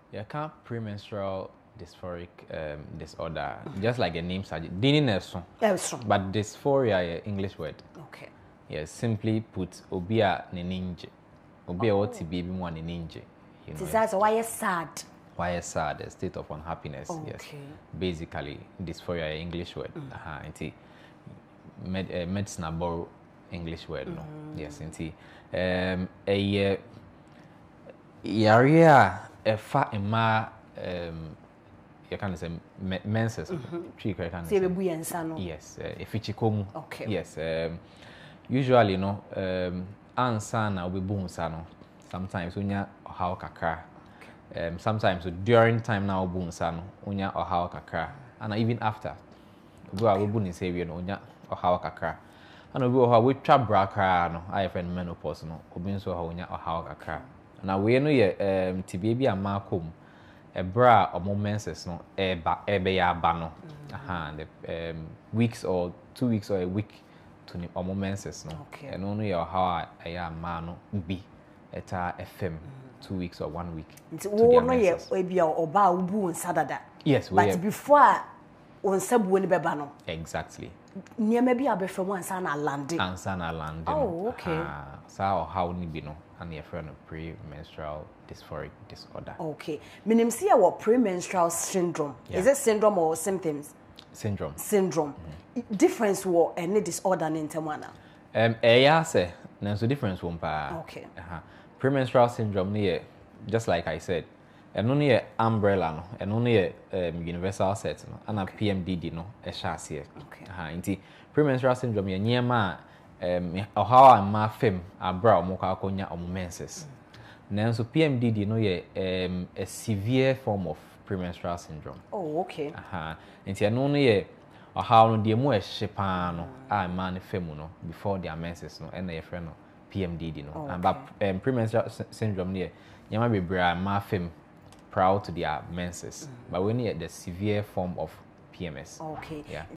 Yeah, can't premenstrual dysphoric disorder, just like the name suggests. Dininess, but dysphoria is English word. Okay. Yes, simply put, obia neninje. Obia what to be one neninje. You know. That's why you're sad. Why is sad? A state of unhappiness. Okay. Yes. Basically, dysphoria is English word. Medicine borrow English word. No. Yes. A area a fa ma you can say menses. Yes. Ifichikomu. Okay. Yes. Usually, no. Ansa na obi bunsa no. Sometimes unya how kakra. Sometimes during time now bunsa no unya how kakra. And even after. Obi a obu ni say we no unya how kakra. And obi o we twa bra kra no. I friend menopause no. Obi nso ha unya how kakra. Na we no ye tibia bi amakom e bra omo menses no ebe ya aba no. The weeks or 2 weeks or a week to the omo menses no. And no ye how ya ma no bi eta FM 2 weeks or 1 week. To no ye ebi oba ubu nsadada. Yes, but before on sabu ni beba no. Exactly. Niema bi abefem ansa na lande. Ansa na lande. Oh, okay. So how ni bi no and your friend of premenstrual dysphoric disorder. Okay. Minim see our premenstrual syndrome. Is it syndrome or symptoms? Syndrome. Syndrome. Difference wo any disorder in temana. Yeah, say there's a difference one pa. Okay. Premenstrual syndrome near just like I said. And only a umbrella no, and only a universal set no, and a PMDD no, a chassis. Okay. Inti premenstrual syndrome ye nyema or how I ma fem a bra moka konya or menses. Now so PMDD no ye a severe form of premenstrual syndrome. Oh, okay. Inti only or how no the mo shepano a man femu no before their menses no, and a friend no PMDD no. Okay. But premenstrual syndrome near nyama be bra ma fem prior to their menses, but when you the severe form of PMS. Okay. Yeah.